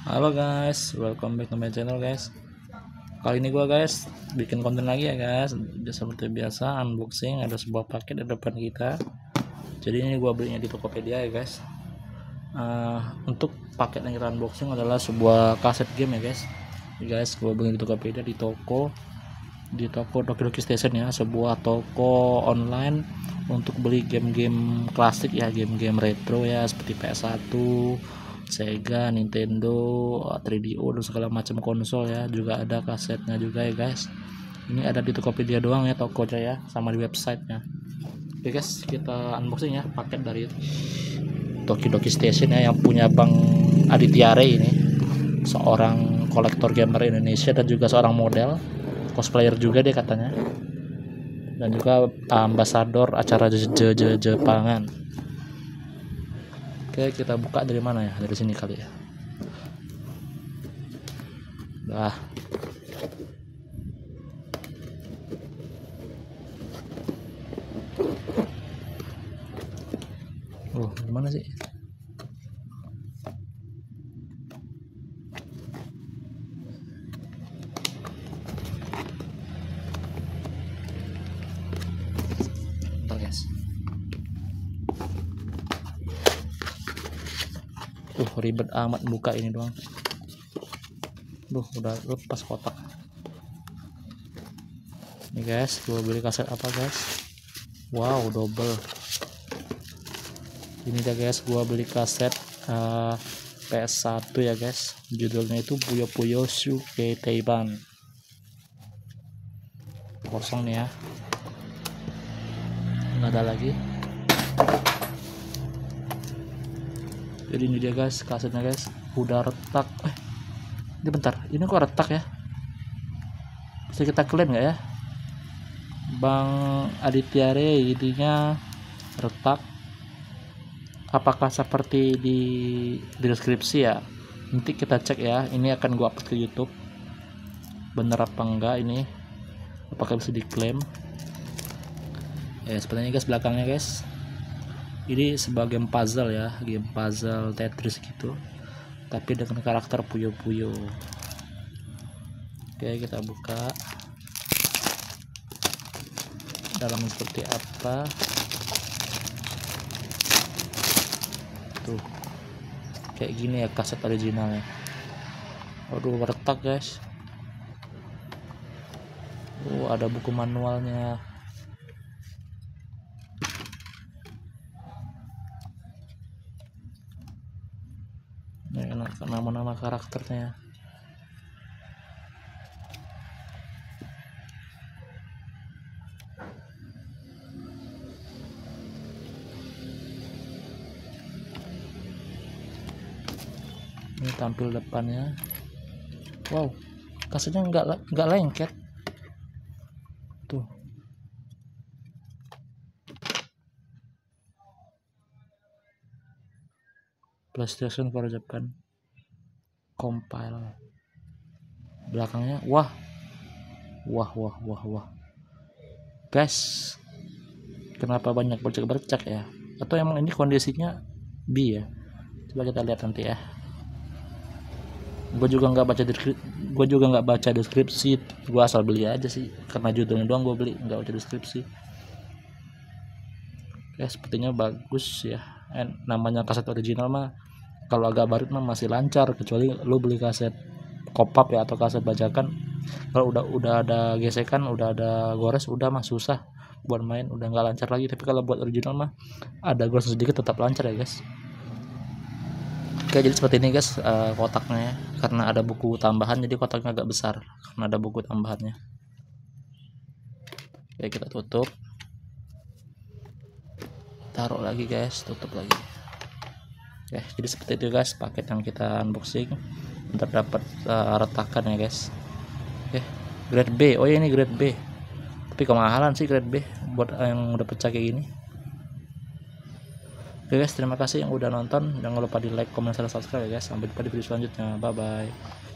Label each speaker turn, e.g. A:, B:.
A: Halo guys, welcome back to my channel guys. Kali ini gua guys bikin konten lagi ya guys. Seperti biasa unboxing, ada sebuah paket di depan kita. Jadi ini gua belinya di Tokopedia ya guys. Untuk paket yang kita unboxing adalah sebuah kaset game ya guys. Guys, gua beli di Tokopedia di toko Doki Station ya, sebuah toko online untuk beli game-game klasik ya, game-game retro ya, seperti PS1, Sega, Nintendo, 3DO dan segala macam konsol ya. Juga ada kasetnya juga ya guys. Ini ada di Tokopedia doang ya, tokonya ya, sama di websitenya. Oke guys, kita unboxing ya paket dari Doki Station ya, yang punya Bang Aditya Ray ini, seorang kolektor gamer Indonesia dan juga seorang model cosplayer juga dia katanya, dan juga ambasador acara Jepangan. Oke, kita buka dari mana ya? Dari sini kali ya. Nah, gimana sih? Bentar guys. Ribet amat buka ini doang. Udah lepas kotak. Nih guys, gua beli kaset apa guys? Wow, double. Ini dia guys, gua beli kaset PS1 ya guys. Judulnya itu Puyo Puyo Shuke Teiban. Kosong nih ya. Nggak ada lagi. Jadi ini dia guys, kasetnya guys, udah retak. Ini bentar, ini kok retak ya? Bisa kita klaim nggak ya? Bang Aditya Ray ininya retak. Apakah seperti di deskripsi ya? Nanti kita cek ya. Ini akan gua upload ke YouTube. Bener apa enggak ini? Apakah bisa diklaim? Ya sepertinya guys, belakangnya guys. Ini sebagai game puzzle ya, game puzzle Tetris gitu, tapi dengan karakter Puyo-Puyo. Oke, kita buka dalamnya seperti apa. Tuh, kayak gini ya kaset originalnya. Waduh, retak guys. Ada buku manualnya. Nama-nama karakternya. Ini tampil depannya. Wow, kasetnya nggak lengket. Tuh. PlayStation for Japan compile. Belakangnya wah guys, kenapa banyak bercak-bercak ya? Atau emang ini kondisinya B ya? Coba kita lihat nanti ya. Gue juga nggak baca deskripsi. Gue asal beli aja sih, karena judulnya doang gue beli, nggak baca deskripsi. Ya sepertinya bagus ya. Namanya kaset original mah kalau agak barit mah masih lancar, kecuali lu beli kaset kopap ya atau kaset bajakan. Kalau udah ada gesekan, udah ada gores, udah mah susah buat main, udah nggak lancar lagi. Tapi kalau buat original mah ada gores sedikit tetap lancar ya guys. Oke, jadi seperti ini guys kotaknya ya. Karena ada buku tambahan jadi kotaknya agak besar karena ada buku tambahannya. Oke, kita tutup, taruh lagi guys, tutup lagi. Oke, jadi seperti itu guys paket yang kita unboxing. Terdapat retakan ya guys. Oke, grade B. Oh ya, ini grade B, tapi kemahalan sih grade B buat yang udah pecah kayak gini. Oke guys, terima kasih yang udah nonton. Jangan lupa di like, comment, dan subscribe ya guys. Sampai jumpa di video selanjutnya. Bye bye.